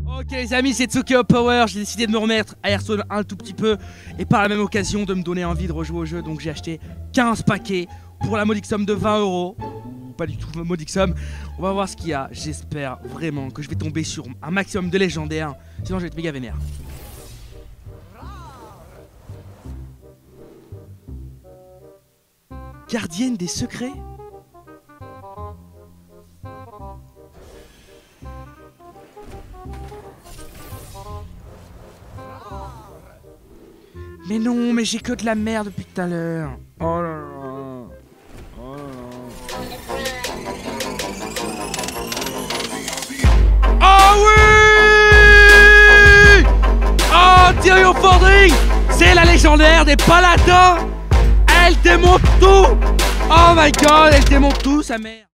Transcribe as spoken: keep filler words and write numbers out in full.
Ok les amis, c'est Tsukio Power, j'ai décidé de me remettre à Hearthstone un tout petit peu et par la même occasion de me donner envie de rejouer au jeu, donc j'ai acheté quinze paquets pour la modique somme de vingt euros. Pas du tout modique somme, on va voir ce qu'il y a, j'espère vraiment que je vais tomber sur un maximum de légendaires, sinon je vais être méga vénère. Gardienne des secrets? Mais non, mais j'ai que de la merde depuis tout à l'heure. Oh là là. Oh là là. Oh oui! Oh, Tyrion Fordring! C'est la légendaire des paladins! Elle démonte tout! Oh my god, elle démonte tout, sa mère!